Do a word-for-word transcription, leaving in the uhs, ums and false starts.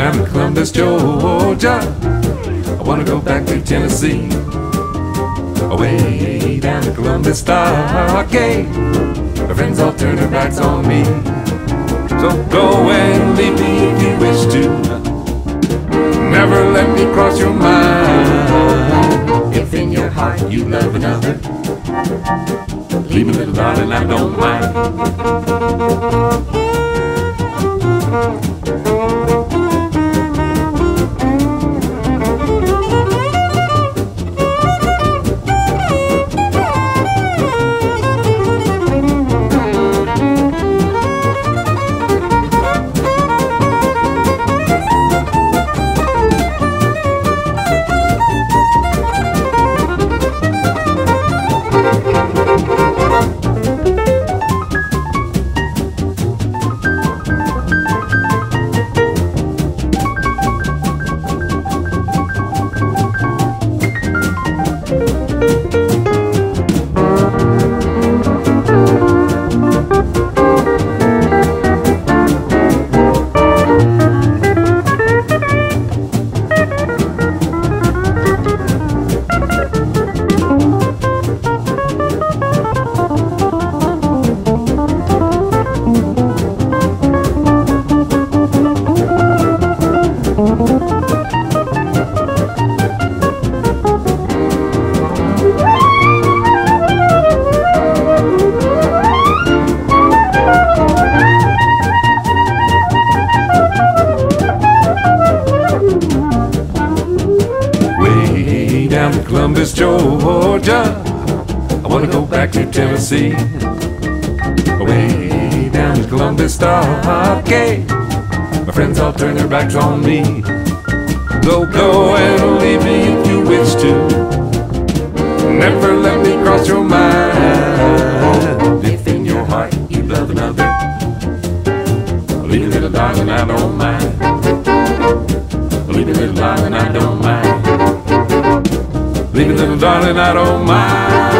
down to Columbus, Georgia. I wanna go back to Tennessee. Way down to Columbus Stockade. My friends all turn their backs on me. So go and leave me if you wish to. Never let me cross your mind. If in your heart you love another, leave me, little darling, I don't mind. Down to Columbus, Georgia. I wanna go back to Tennessee. Way down to Columbus Stockade. My friends all turn their backs on me. So go and leave me if you wish to. Never let me cross your mind. If in your heart you love another, leave me, little darling, I don't mind. Leave me, little darling, I don't mind. Leave me, little darling, I don't mind.